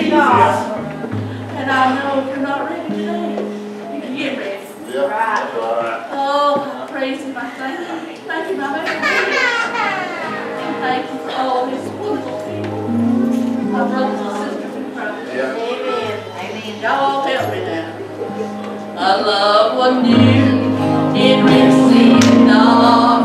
not. And I know if you're not ready today, you can get ready. Yeah, right. Oh, I praise Him. I thank Him. Thank Him, I'm and thank you for all His wonderful people. My brothers and sisters in Christ. Yeah. Amen. Amen. Y'all help me now. A love one new in receiving all.